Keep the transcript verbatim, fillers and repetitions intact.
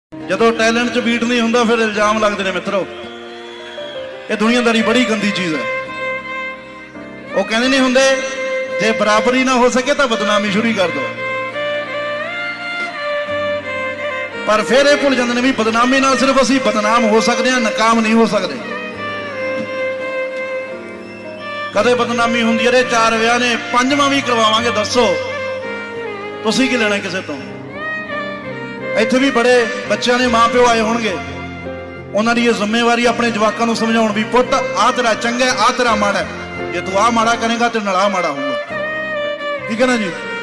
ਜਦੋਂ ਟੈਲੈਂਟ 'ਚ ਬੀਟ ਨਹੀਂ ਹੁੰਦਾ ਫਿਰ ਇਲਜ਼ਾਮ ਲੱਗਦੇ ਨੇ ਮਿੱਤਰੋ। ਇਹ ਦੁਨੀਆਦਾਰੀ ਬੜੀ ਗੰਦੀ ਚੀਜ਼ ਹੈ। ਉਹ ਕਹਿੰਦੇ ਨਹੀਂ ਹੁੰਦੇ ਜੇ ਬਰਾਬਰੀ ਨਾ ਹੋ ਸਕੇ ਤਾਂ ਬਦਨਾਮੀ ਸ਼ੁਰੂ ਕਰ ਦੋ, ਪਰ ਫਿਰ ਇਹ ਭੁੱਲ ਜਾਂਦੇ ਨੇ ਵੀ ਬਦਨਾਮੀ ਨਾਲ ਸਿਰਫ ਅਸੀਂ ਬਦਨਾਮ ਹੋ ਸਕਦੇ ਹਾਂ, ਨਾਕਾਮ ਨਹੀਂ ਹੋ ਸਕਦੇ। ਕਦੇ ਬਦਨਾਮੀ ਹੁੰਦੀ ਹੈ ਰੇ ਚਾਰ ਵਿਆਹ ਨੇ ਪੰਜਵਾਂ ਵੀ ਕਰਵਾਵਾਂਗੇ, ਦੱਸੋ ਤੁਸੀਂ ਕੀ ਲੈਣਾ ਕਿਸੇ ਤੋਂ। ਇੱਥੇ ਵੀ ਬੜੇ ਬੱਚਿਆਂ ਦੇ ਮਾਂ ਪਿਓ ਆਏ ਹੋਣਗੇ, ਉਹਨਾਂ ਦੀ ਇਹ ਜ਼ਿੰਮੇਵਾਰੀ ਆਪਣੇ ਜਵਾਕਾਂ ਨੂੰ ਸਮਝਾਉਣ ਵੀ ਪੁੱਤ ਆਹ ਤੇਰਾ ਚੰਗਾ, ਆਹ ਤੇਰਾ ਮਾੜਾ, ਜੇ ਤੂੰ ਆਹ ਮਾੜਾ ਕਰੇਗਾ ਤੇ ਨਾਲ ਆਹ ਮਾੜਾ ਹੋਊਗਾ। ਠੀਕ ਹੈ ਨਾ ਜੀ।